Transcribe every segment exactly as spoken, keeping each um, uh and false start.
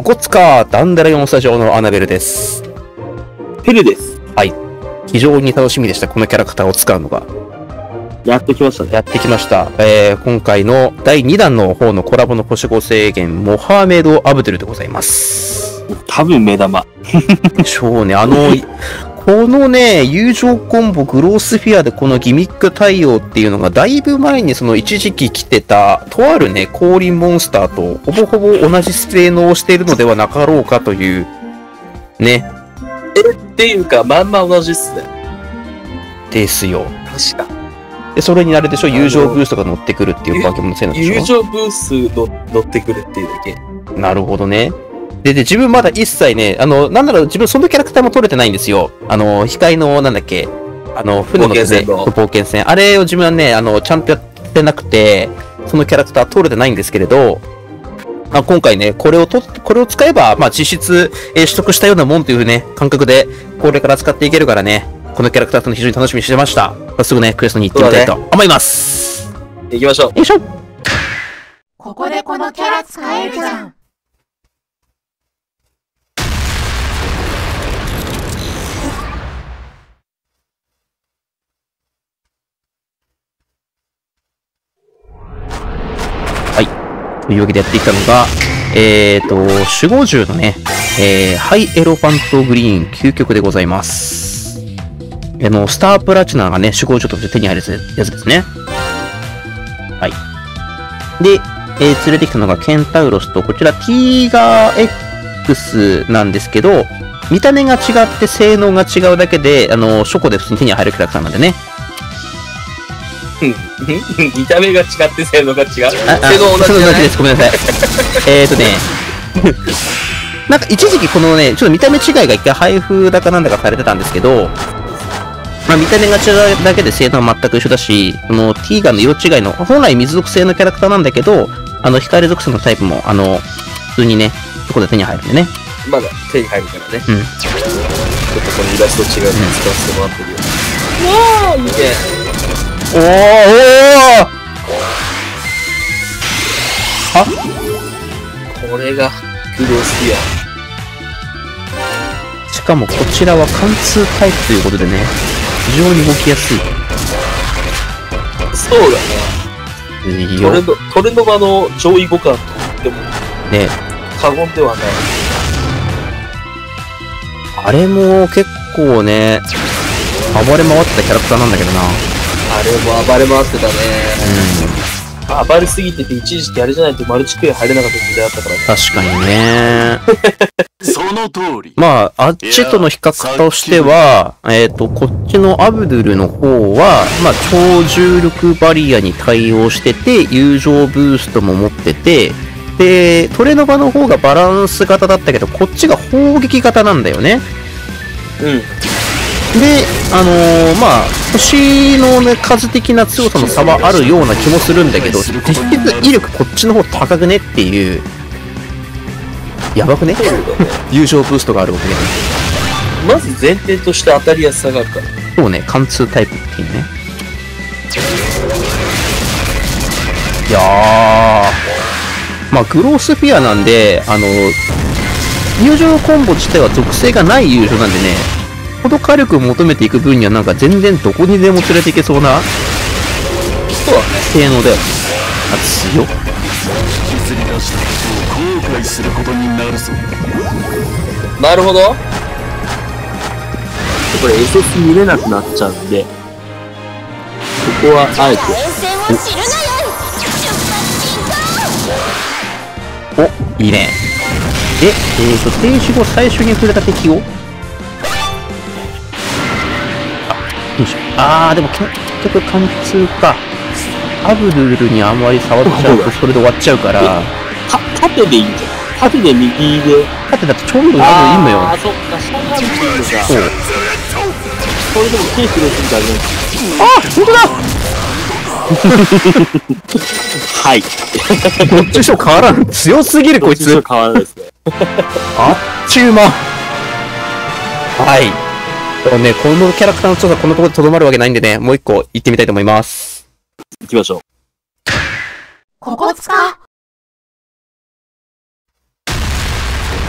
ここつかダンダラヨンスタジオのアナベルです。 ペルです。 はい。非常に楽しみでした、このキャラクターを使うのが。 やってきましたね。 やってきました。えー、今回のだいにだんの方のコラボの星ご制限、モハメド・アブドゥルでございます。 多分目玉。 そうね、あの、このね、友情コンボグロースフィアでこのギミック対応っていうのがだいぶ前にその一時期来てたとあるね、降臨モンスターとほぼほぼ同じ性能をしているのではなかろうかという、ね。 え、っていうか、まんま同じっすね。 ですよ。 確か。 で、それにあれでしょ、友情ブーストが乗ってくるっていう化け物性なんでしょ。 友情ブースの乗ってくるっていうだけ。 なるほどね。で、で、自分まだ一切ね、あの、なんだろう、自分そのキャラクターも取れてないんですよ。あの、控えの、なんだっけ、あの、船の船、冒険船。あれを自分はね、あの、ちゃんとやってなくて、そのキャラクター取れてないんですけれど、まあ、今回ね、これをと、これを使えば、まあ、実質、えー、取得したようなもんというね、感覚で、これから使っていけるからね、このキャラクターとの非常に楽しみにしてました。早速ね、クエストに行ってみたいと思います。 行きましょう。 よいしょ。 ここでこのキャラ使えるじゃん。 というわけでやってきたのが、えーと、守護獣のね、えー、ハイエロファントグリーン究極でございます。あの、スタープラチナがね、守護獣として手に入るやつですね。はい。で、えー、連れてきたのがケンタウロスと、こちらティーガー X なんですけど、見た目が違って性能が違うだけで、あの、初歩で普通に手に入るキャラクターなんでね。 見た目が違って性能が違う。性能同じです。ごめんなさい。えーとね、なんか一時期このね、ちょっと見た目違いが一回配布だかなんだかされてたんですけど、まあ見た目が違うだけで性能は全く一緒だし、このティーガンの色違いの、本来水属性のキャラクターなんだけど、あの光属性のタイプも、あの、普通にね、そこで手に入るんでね。 まだ手に入るからね。 うん。 ちょっとこのイラスト違うの使わせてもらってるよ。わー、いいね。 おーおーはこれがグロースフィア。しかもこちらは貫通タイプということでね、非常に動きやすい。 そうだね。 いいトレノトレノバの上位互換と言ってもね、 過言ではない。 あれも結構ね、暴れ回ってたキャラクターなんだけどな。 あれも暴れ回ってたね。うん。暴れすぎてて一時期あれじゃないとマルチプレイ入れなかった時代あったからね。 確かにね。 その通り。 まあ、あっちとの比較としては、えっと、こっちのアブドゥルの方は、まあ、超重力バリアに対応してて、友情ブーストも持ってて、で、トレノバの方がバランス型だったけど、こっちが砲撃型なんだよね。 うん。 で、あのー、まあ、星のね、数的な強さの差はあるような気もするんだけど、実質威力こっちの方高くねっていう、やばくね友情ブーストがあるわけで。 まず前提として当たりやすさがあるから。 そうね、貫通タイプっていうね。いやー、まあ、グロースフィアなんで、あの、友情コンボ自体は属性がない友情なんでね、ほど火力を求めていく分にはなんか全然どこにでも連れていけそうなそうだね。 性能だよ。あ、強っ。 削り出したことを後悔することになるぞ。 なるほど。これエソス見れなくなっちゃうんで、ここはあえて。 お、いいね。で、えーと、停止後最初に触れた敵をあー、でも結局貫通か。アブドゥルにあんまり触っちゃうとそれで終わっちゃうから。 た、縦でいいんじゃん。縦で右で。 縦だとちょうどアブドゥいんのよ。 あー、そっか、下がるっていうのか。 そう。 これでも手広すぎてあれなんですよ。 あ、ほんとだはい。 どっちにしろ変わらん。強すぎるこいつ。 どっちにしろ変わらないですね。 あっちゅう間。はい。でもね、このキャラクターの調査このところでとどまるわけないんでね、もう一個行ってみたいと思います。 行きましょう。 ここつか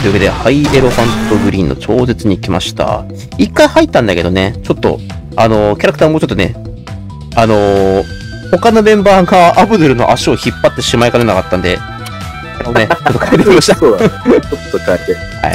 というわけで、ハイエロファントグリーンの超絶に来ました。一回入ったんだけどね、ちょっと、あのー、キャラクターもうちょっとね、あのー、他のメンバーがアブドゥルの足を引っ張ってしまいかねなかったんで、ね、ちょっと変えてみました。 そうだね。ちょっと変えて。 はい。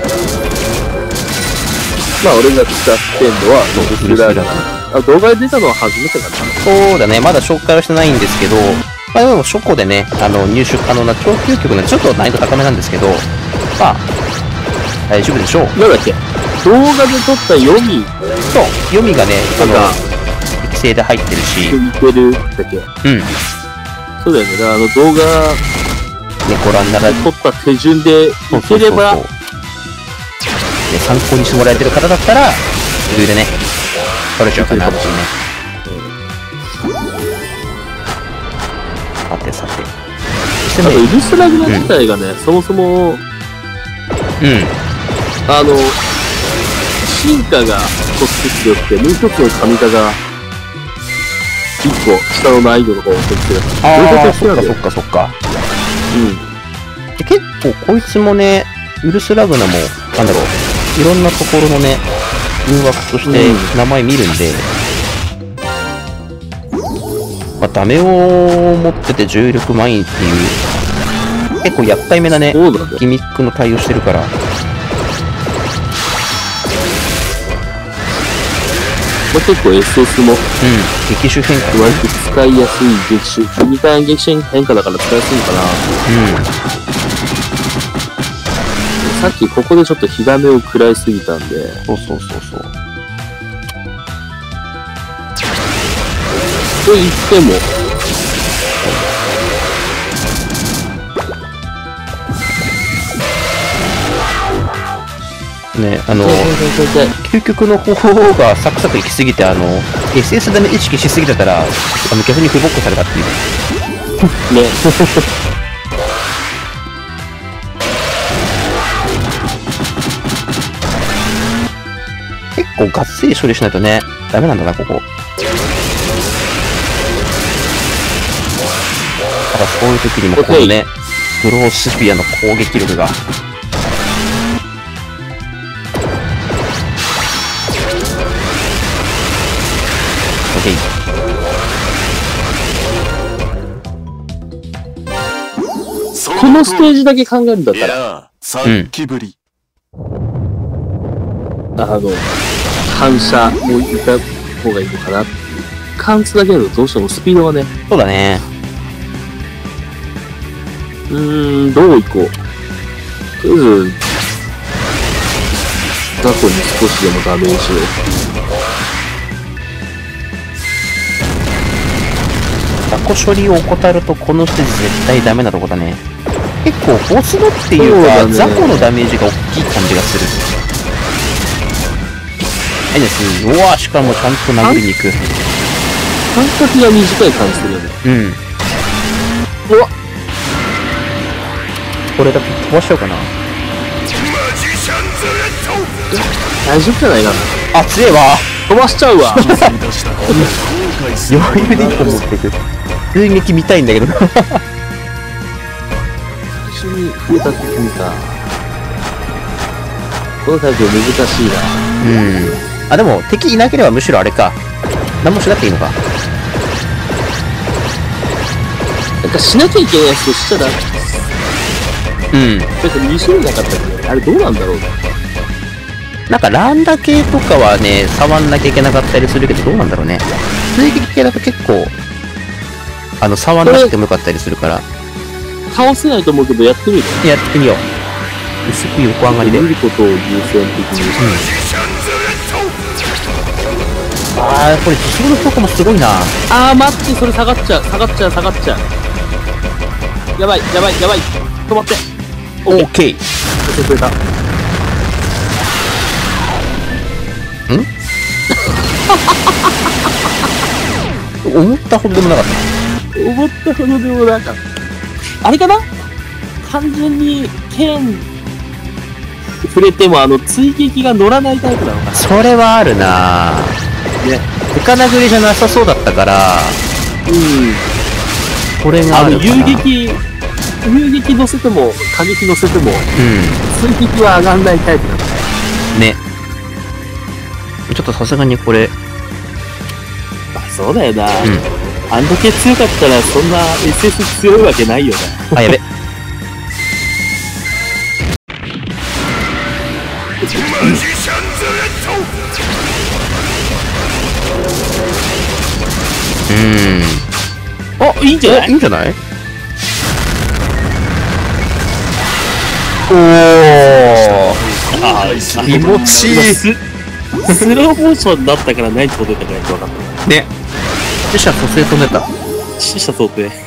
まあ、俺が使ってんのは、ウルスラガナ。あ、動画で出たのは初めてかな。 そうだね、まだ紹介はしてないんですけど、まあでも初個でね、あの、入手可能な超究極のちょっと難易度高めなんですけど、まあ、大丈夫でしょう。 なんだっけ動画で撮った読みそう、読みがね、あのなんか、 適正で入ってるし、 似てるだっけうん。 そうだよね。だからあの動画ね、ご覧なら、 撮った手順でいければ、 そうそうそうそうで参考にしてもらえてる方だったら、余裕でね、取れちゃうかなっていうね。さてさて。そしてあとね、 イルスラグナ自体がね、そもそも、 うん。 あの、進化がこっち強くて、もう一つの神化が、一個下の難易度の方を取ってる。 ああ、 両方そっかそっと一緒なんだよ。 かそっか。 うん。 で結構こいつもね、ウルスラグナも、なんだろう、いろんなところのね、誘惑としてうん名前見るんで、まあ、ダメを持ってて重力マインっていう、結構厄介めなね、 そうなんだよ。 ギミックの対応してるから、 まあ、結構 エスエスもうん、激種変化ね、 割と使いやすい激種。にかい激種変化だから使いやすいのかな。さっきここでちょっと火種を食らいすぎたんで、 うん、そうそうそうそう。 と言っても、 ね、あの、 で究極の方法がサクサクいきすぎて、あの、エスエス ダメ意識しすぎてたら、あの、逆に不ボッコされたっていうね。 ね、 結構がっつり処理しないとね、ダメなんだな、ここ。ただそういう時にもこのね、グロースフィアの攻撃力が。オッケー。 このステージだけ考えるんだっいたら、 や、さっきぶり。 あの、反射をいた方がいいのかな。貫通だけだとどうしてもスピードがね、 そうだね。 うーん、どういこう。とりあえず、雑魚に少しでもダメージを。 雑魚処理を怠るとこのステージ絶対ダメなとこだね。結構ボスのっていうか、 そうだね雑魚のダメージが大きい感じがする。はいです。うわしかもちゃんと殴りに行く。 感覚が短い感じするよね。 うん。 うわこれだけ飛ばしちゃおうかな。 大丈夫じゃないかな。 あ、強えわ。 飛ばしちゃうわ。 出したことを後悔する余裕で一個持っていく。追撃見たいんだけど。 最初に増えた時にか。このタイプ難しいな。 うん。あ、でも敵いなければむしろあれか。何もしなくていいのか。 なんかしなきゃいけないやつとしちゃダメ。 うん。 なんかに種類なかったっけ？あれどうなんだろうね。 なんかランダ系とかはね、触んなきゃいけなかったりするけど、どうなんだろうね。追撃系だと結構、あの、触んなくてもよかったりするから、 倒せないと思うけどやってみる。 やってみよう。薄く横上がりで。 見ることを優先的に。 あー、これ自走の効果もすごいな。 あー待って、それ下がっちゃう、下がっちゃう、下がっちゃう。やばい、やばい、やばい。止まって。 オッケー。 押してくれた。 思ったほどでもなかったな。 思ったほどでもなんか、あれかな単純に剣触れてもあの追撃が乗らないタイプなのかな。 それはあるなぁ。 ね。 深殴りじゃなさそうだったから、 うん。 これがあのあるかな。 遊撃遊撃乗せても、過激乗せても、 う追撃は上がんないタイプだかん。ね。ちょっとさすがにこれ、 ら。あ、そうだよな。 うん。 あんだけ強かったら、そんな エスエス 強いわけないよな。 あ、やべ。うーん。 あ、いいんじゃないいいんじゃない？おー。 あ気持ちいい。 ススローモーションだったから何届いたかよく分かった。 ね。死者蘇生止めた。 死者想定。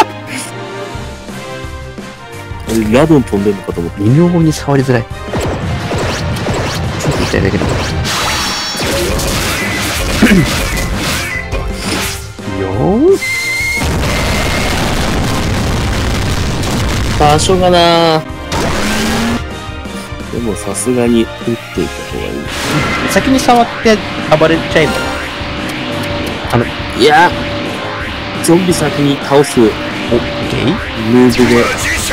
ラドン飛んでんのかと思って。 微妙に触りづらい。ちょっと痛いだけど。よー。 場所がな。でもさすがに打っといた方がいい。 先に触って暴れちゃえば。あの、 いや、ゾンビ先に倒すムお、オッケー？ ーブで、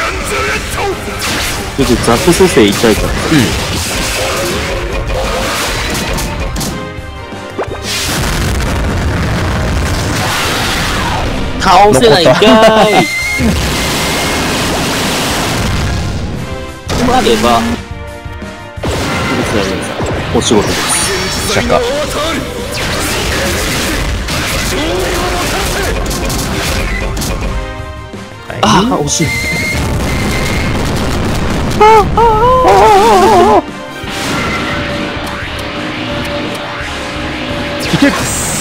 ちょっとザック蘇生痛いから。倒せないんかーい。となれば、お仕事です。 釈迦。 ああ、惜しい。 いける。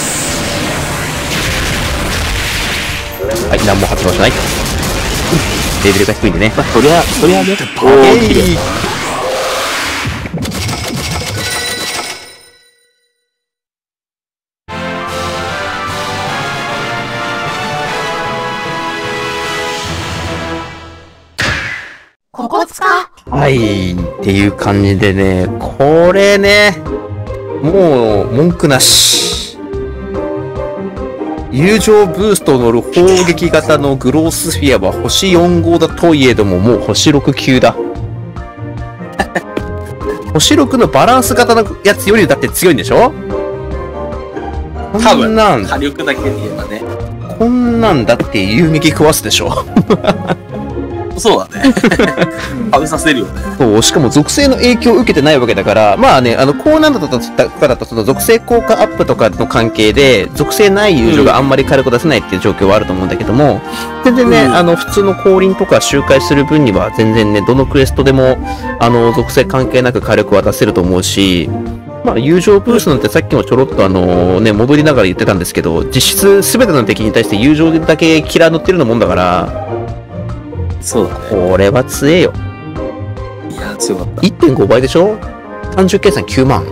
はい、何も発動しない。レベルが低いんでね。 まあ、そりゃ、そりゃね。 オーケー。 ここつか。 はい、っていう感じでね、これね、もう文句なし。友情ブーストを乗る砲撃型のグロースフィアは星よん号だといえども、もう星ろく級だ。星ろくのバランス型のやつよりだって強いんでしょ？ 多分こんなん、 火力だけで言えばね。 こんなんだって遊撃食わすでしょ？ そうだね。食べさせるよね。 そう、しかも属性の影響を受けてないわけだから、まあね、あの、高難度だとかだと、その属性効果アップとかの関係で、属性ない友情があんまり火力出せないっていう状況はあると思うんだけども、全然ね、 うんあの、普通の降臨とか周回する分には、全然ね、どのクエストでも、あの、属性関係なく火力は出せると思うし、まあ、友情ブーストなんてさっきもちょろっとあの、ね、戻りながら言ってたんですけど、実質全ての敵に対して友情だけキラー乗ってるようなもんだから、 そうだね。 これは強えよ。 いや、強かった。 いってんごばいでしょ？単純計算きゅうまん。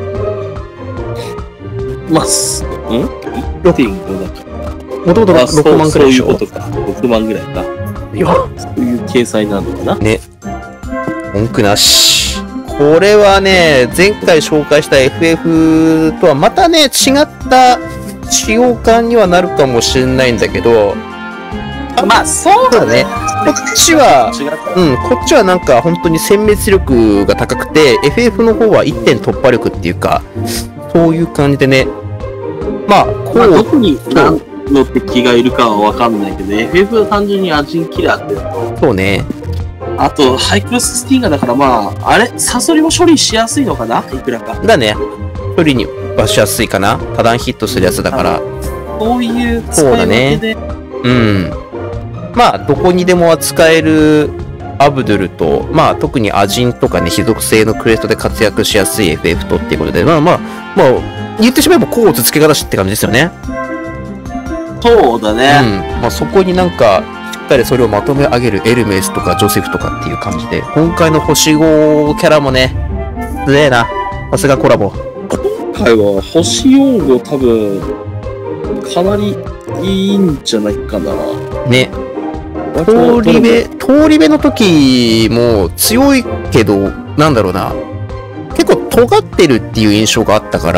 まあ、すん ?いってんご だから。 もともとろくまんくらいでしょ？ そういうことか。ろくまんぐらいか。 いや、 そういう計算なのかな。 ね。文句なし。これはね、前回紹介した エフエフ とはまたね、違った使用感にはなるかもしれないんだけど、 まあ、そうだね。こっちは、 違った。 うん、こっちはなんか本当に殲滅力が高くて、エフエフ の方はいってん突破力っていうか、そういう感じでね。まあ、こまあ、どう、 こに何の敵がいるかはわかんないけど、エフエフ は単純にアジンキラーっていうのと、 そうね。 あと、ハイクロススティンガーだからまあ、あれサソリも処理しやすいのかないくらか。 だね。処理にはしやすいかな。多段ヒットするやつだから。 こういう使い分けで、 うん。まあ、どこにでも扱えるアブドゥルと、まあ、特にアジンとかね、非属性のクレストで活躍しやすい エフエフ とっていうことで、まあまあ、まあ、言ってしまえば甲乙付け方しって感じですよね。 そうだうん。 ね。 まあ、そこになんか、しっかりそれをまとめ上げるエルメスとかジョセフとかっていう感じで、今回の星ごキャラもね、すげえな。さすがコラボ。 今回は星よん号多分、かなりいいんじゃないかな。 ね。通り部、通り部の時も強いけど、なんだろうな。結構尖ってるっていう印象があったから。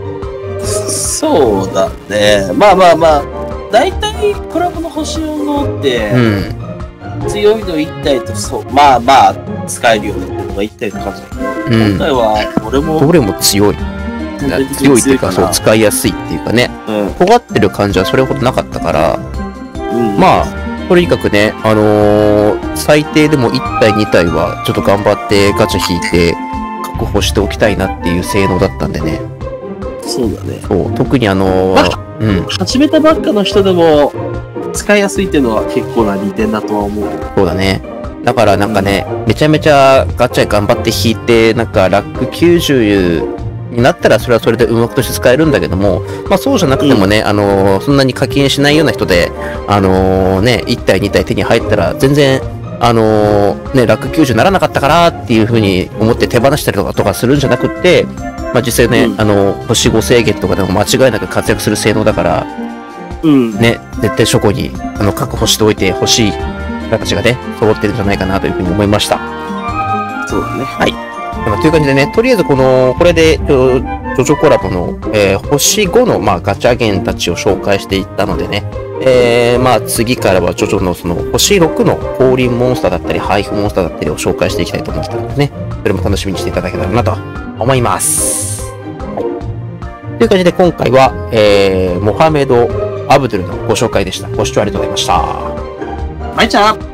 そうだね。まあまあまあ、大体コラボの星よん号って、 うん。 強いのいち体と、そう、まあまあ、使えるようになってるのがいち体って感じだけど、 うん今回は、俺も、 どれも強い。 全体的に強いっていうか、そう、 強い使いやすいっていうかね。 うん。 尖ってる感じはそれほどなかったから、 うん。 まあ、とにかくね、あのー最低でもいち体に体はちょっと頑張ってガチャ引いて確保しておきたいなっていう性能だったんでね。 そうだね。 そう、特にあのーうん、 始めたばっかの人でも、使いやすいっていうのは結構な利点だとは思う。 そうだね。だからなんかね、めちゃめちゃガチャ頑張って引いて、なんかラックきゅうじゅうになったらそれはそれで運枠として使えるんだけども、まあそうじゃなくてもね、あのーそんなに課金しないような人で、あのーね、いち体に体手に入ったら全然、あのーね、ラックきゅうじゅうならなかったからっていう風に思って手放したりとかとかするんじゃなくって、まあ実際ね、 うんあのー星ご制限とかでも間違いなく活躍する性能だから、 うん。 ね、絶対書庫にあの確保しておいてほしい形がね、揃ってるんじゃないかなというふうに思いました。 そうだね。 まあという感じでね、とりあえずこの、これで、ジョジョジョコラボの、えー星ごの、まあ、ガチャゲンたちを紹介していったのでね、えー、まあ次からはジョジョのその星ろくの降臨モンスターだったり、配布モンスターだったりを紹介していきたいと思ってたのでね、それも楽しみにしていただけたらなと思います。はい。という感じで今回は、えー、モハメド・アブドゥルのご紹介でした。ご視聴ありがとうございました。 まいちゃん